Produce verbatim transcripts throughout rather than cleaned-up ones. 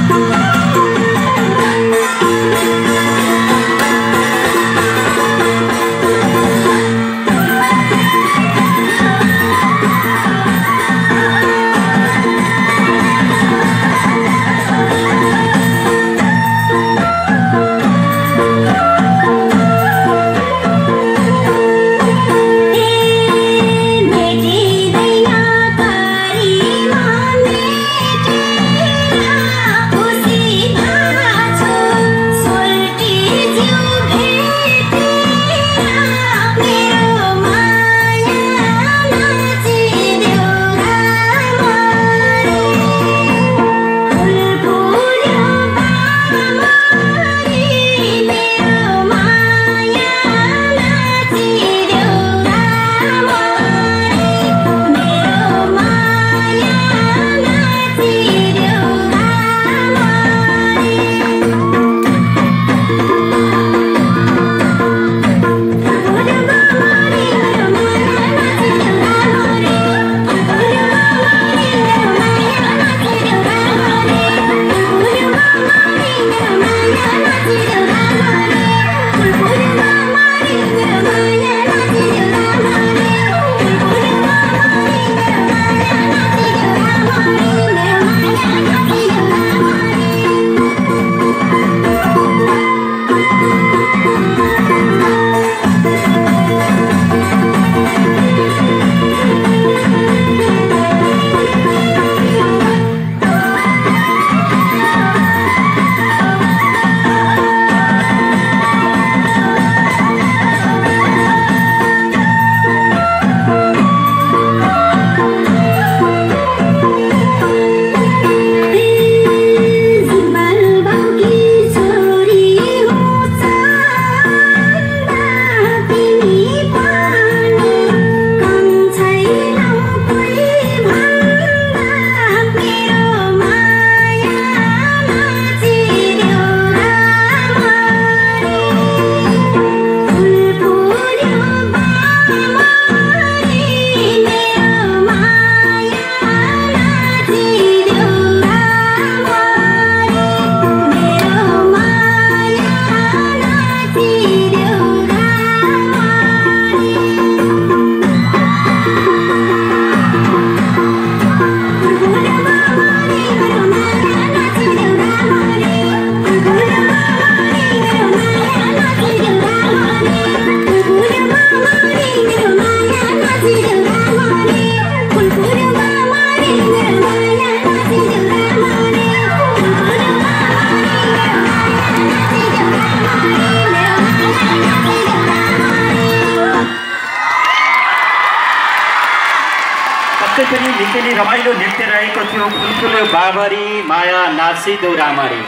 निकै नै रमाइलो नृत्य रहेको थियो। फुलफुल्यो बाबरी माया नाची दौरामारी।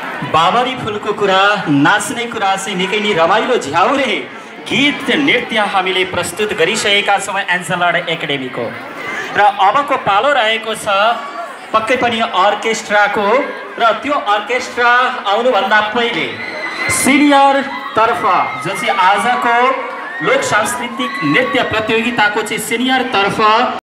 बाबरी फुलको कुरा, नाच्ने कुरा चाहिँ निकै नै रमाइलो झ्याउरे गीत नृत्य हामीले प्रस्तुत गरिसकेका छौँ एन्सलर एकाडेमीको। र अबको पालो रहेको छ पक्कै पनि अर्केस्ट्राको। र त्यो अर्केस्ट्रा आउनुभन्दा पहिले सिनियर तर्फ जो चाहिँ आजको लोक सांस्कृतिक नृत्य प्रतियोगिताको चाहिँ सिनियर तर्फ